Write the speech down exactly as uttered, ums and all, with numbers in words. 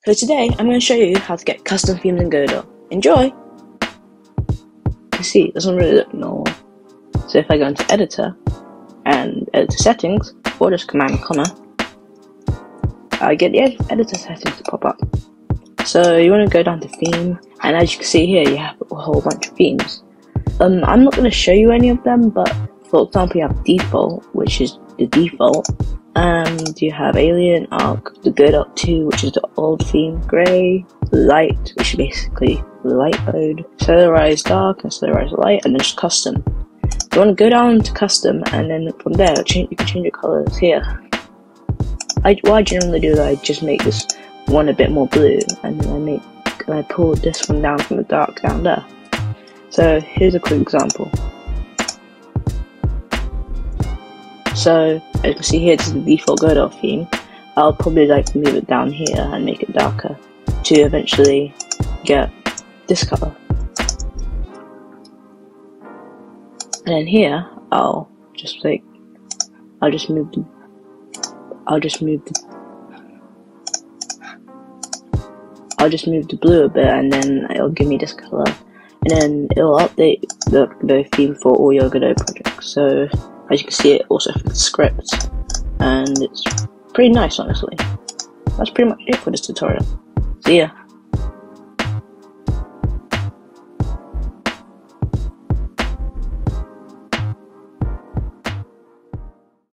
So today I'm going to show you how to get custom themes in Godot. Enjoy! You see, it doesn't really look normal. So if I go into editor and editor settings, or just command comma, I get the ed editor settings to pop up. So you want to go down to theme, and as you can see here, you have a whole bunch of themes. Um, I'm not going to show you any of them, but for example, you have default, which is the default, and you have alien, arc, the Godot two, which is the old theme, grey, light, which is basically light mode, solarize dark and solarize light, and then just custom. You want to go down to custom, and then from there change, you can change your colors here. I, what I generally do is I just make this one a bit more blue, and then I make and I pull this one down from the dark down there. So here's a quick example. So as you can see here, this is the default Godot theme. I'll probably like move it down here and make it darker to eventually get this color. And then here, I'll just like, I'll just move the, I'll just move the, I'll just move the blue a bit, and then it'll give me this color, and then it'll update the Godot theme for all your Godot projects. So as you can see, it also fits scripts, and it's pretty nice, honestly. That's pretty much it for this tutorial. See ya!